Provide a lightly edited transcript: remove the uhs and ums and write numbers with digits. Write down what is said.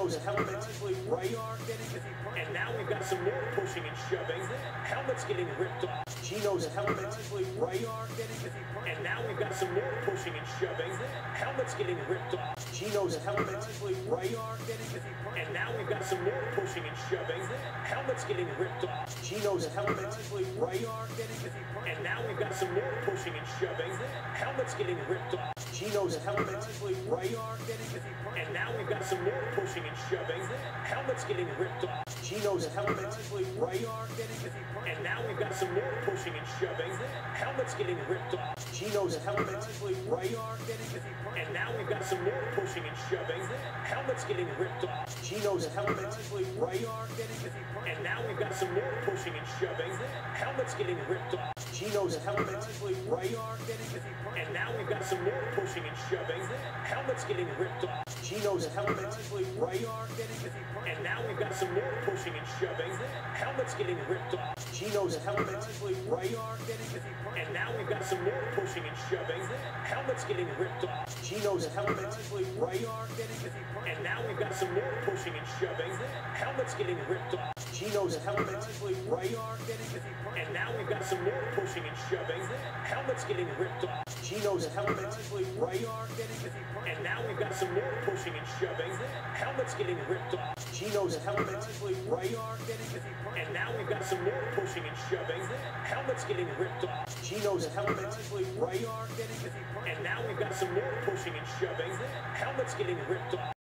Geno's helmet right. And now we've got some more pushing and shoving. Helmet's getting ripped off. Geno's helmet right. And now we've got some more pushing and shoving. Helmet's getting ripped off. Geno's helmet right. And now we've got some more pushing and shoving. Helmet's getting ripped off. Geno's helmet right. And now we've got some more pushing and shoving. Helmet's getting ripped off. Geno's helmet right. And now we've got some more pushing and shoving. Helmet's getting ripped off. Geno's helmet right. And now we've got some more pushing and shoving. Helmet's getting ripped off. Geno's helmet right. And now we've got some more pushing and shoving. Helmet's getting ripped off. Geno's helmet right. And now we've got some more pushing and shoving. Helmet's getting ripped off. Geno's helmet right. And now we've got some more pushing and shoving. Helmet's getting ripped off. Geno's helmet right. And now we've got some more pushing and shoving. Helmet's getting ripped off. Geno's helmet right. And now we've got some more pushing and shoving. Helmet's getting ripped off. Geno's helmet right. And now we've got some more pushing and shoving. Helmet's getting ripped off. Geno's helmet right. And now we've got some more pushing and shoving. Helmet's getting ripped off. Geno's helmet right. And now we've got some more pushing and shoving. Helmet's getting ripped off. Geno's helmet right. And now we've got some more pushing and shoving. Helmet's getting ripped off. Geno's helmet right. And now we've got some more pushing and shoving. Helmet's getting ripped off.